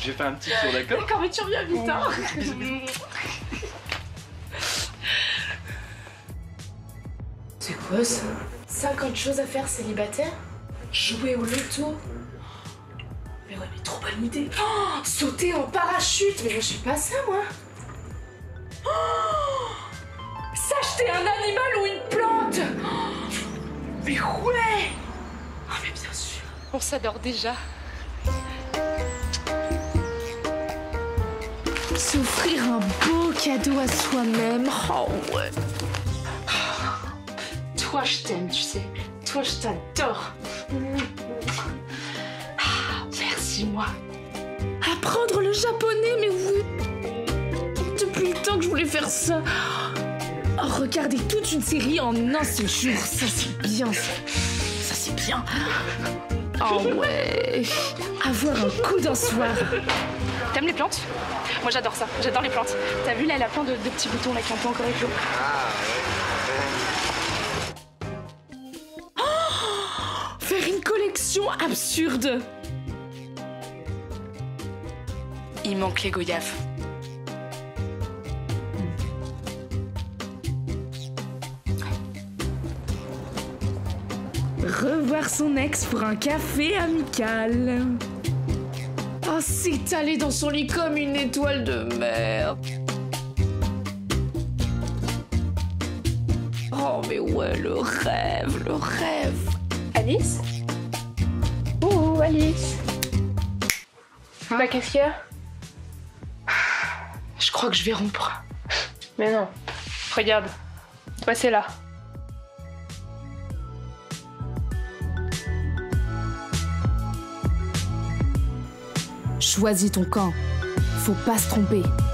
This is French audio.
vais faire un petit tour, d'accord? D'accord, mais tu reviens vite, hein. C'est quoi ça? 50 choses à faire célibataire? Jouer au loto? Mais ouais, mais trop bonne idée. Oh, sauter en parachute? Mais moi, je fais pas ça, moi. Oh, s'acheter un animal ou une plante? Oh, mais ouais. Oh, mais bien sûr. On s'adore déjà. S'offrir un beau cadeau à soi-même. Oh ouais. Toi, je t'aime, tu sais. Toi, je t'adore. Merci, moi. Apprendre le japonais, mais oui. Depuis le temps que je voulais faire ça. Oh, regarder toute une série en un seul jour. Ça, c'est bien, ça. Ça, c'est bien. Oh ouais. Avoir un coup d'un soir. T'aimes les plantes? Moi, j'adore ça. J'adore les plantes. T'as vu, là, elle a plein de petits boutons là qui ont pas encore éclos. Faire une collection absurde. Il manque les goyaves. Revoir son ex pour un café amical. Oh, s'étaler dans son lit comme une étoile de mer. Oh, mais ouais, le rêve, le rêve. Alice? Oh, Alice. Bah, qu'est-ce qu'il y a? Je crois que je vais rompre. Mais non. Regarde. Toi, c'est là. Choisis ton camp. Faut pas se tromper.